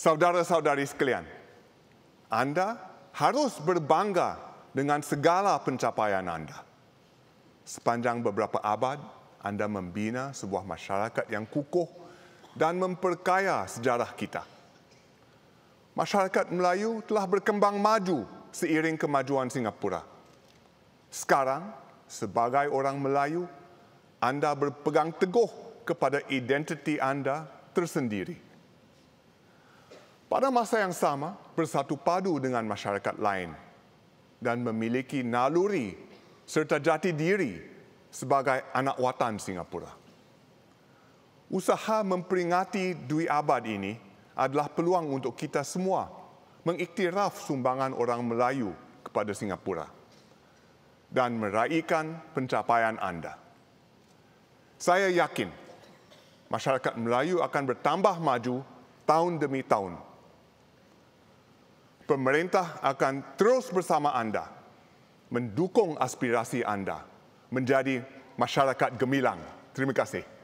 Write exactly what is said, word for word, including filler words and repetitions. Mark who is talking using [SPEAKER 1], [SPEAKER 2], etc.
[SPEAKER 1] Saudara-saudari sekalian, Anda harus berbangga dengan segala pencapaian Anda. Sepanjang beberapa abad, Anda membina sebuah masyarakat yang kukuh dan memperkaya sejarah kita. Masyarakat Melayu telah berkembang maju seiring kemajuan Singapura. Sekarang, sebagai orang Melayu, Anda berpegang teguh kepada identiti Anda tersendiri. Pada masa yang sama, bersatu padu dengan masyarakat lain dan memiliki naluri serta jati diri sebagai anak watan Singapura. Usaha memperingati dui abad ini adalah peluang untuk kita semua mengiktiraf sumbangan orang Melayu kepada Singapura dan meraihkan pencapaian Anda. Saya yakin masyarakat Melayu akan bertambah maju tahun demi tahun. Pemerintah akan terus bersama Anda, mendukung aspirasi Anda menjadi masyarakat gemilang. Terima kasih.